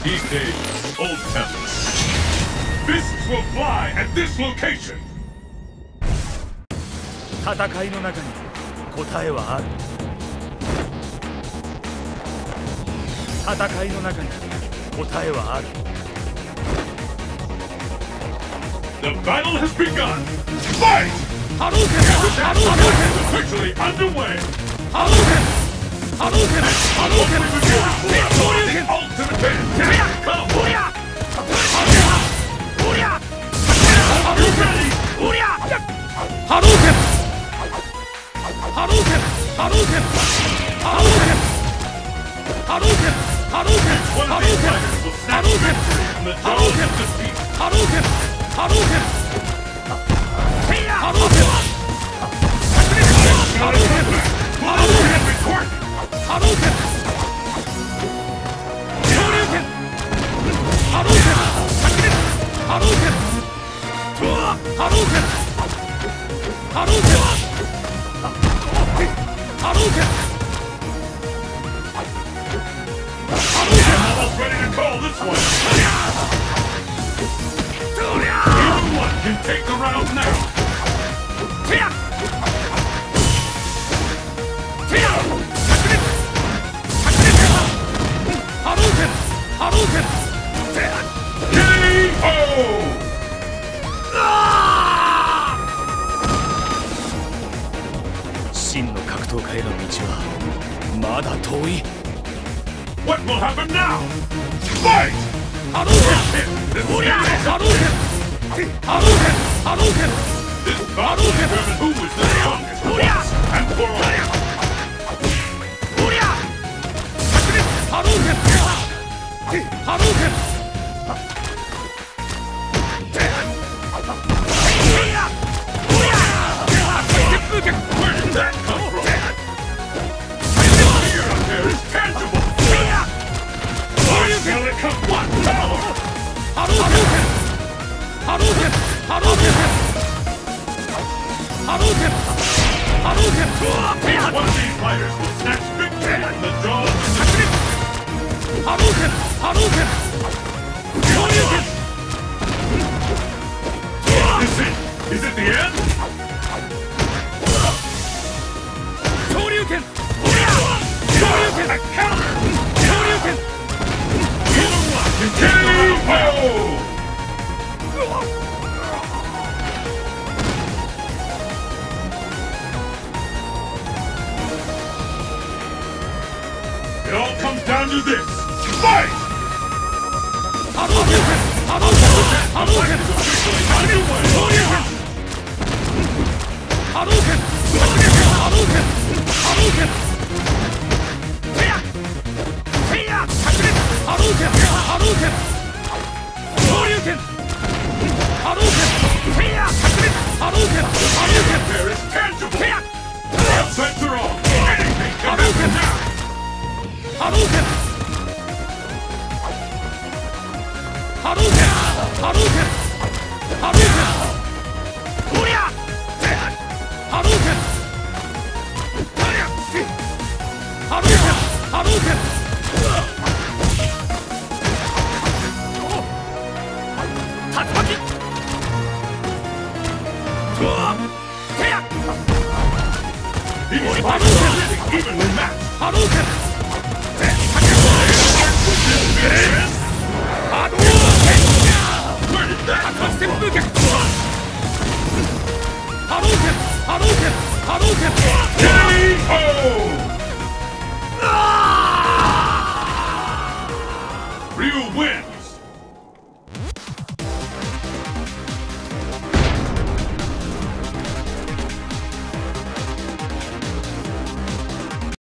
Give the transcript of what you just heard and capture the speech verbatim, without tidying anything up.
These days, old temple. Fists will fly at this location. 戦いの中に答えはある。戦いの中に答えはある。 The battle has begun. Fight! Hadouken! Hadouken! Is officially underway. Hadouken! Hadouken! Hadouken! The ultimate dance. Come on! Hadouken! Hadouken! Hadouken! Hadouken! Hadouken! Hadouken! One of these fighters will snatch victory from the jaws of defeat. Hadouken! Hadouken! Hadouken! Hadouken! Hadouken! Retort! Hadouken! Shoryuken! Hadouken! Hadouken! Hadouken! Hadouken! Hadouken! I'm almost ready to call this one. Either one can take the round now. Hadouken! Hadouken! K O! 真の格闘家への道はまだ遠い。 What will happen now? Fight! Hadouken! Hadouken! Hadouken! Hadouken! This battle will determine who is the strongest once and for all. Hadouken! Hadouken! Where did that come from? The fear up there is tangible. I feel it come one more. Hadouken! Hadouken! Hadouken! Hadouken! Hadouken! One of these fighters will snatch victory from the jaws of defeat. Hadouken! Hadouken! Shoryuken! Is it? Is it the end? Shoryuken! Shoryuken! A counter! Shoryuken! Either one can take the round. It all comes down to this. Fight! Hadouken! Hadouken! Hadouken! Underway. Hadouken! Hadouken! Hadouken! Hadouken! Hadouken! Shoryuken! Hadouken! Hadouken! Hadouken! There is tangible. Upsets are all. Anything can happen now. Hadouken! Hadouken! Hadouken! Hadouken! Hadouken! Hadouken! Hadouken! Tatsumaki! These fighters are really evenly matched. Hadouken! Where did that come from? Hadouken! Hadouken! Hadouken! K O!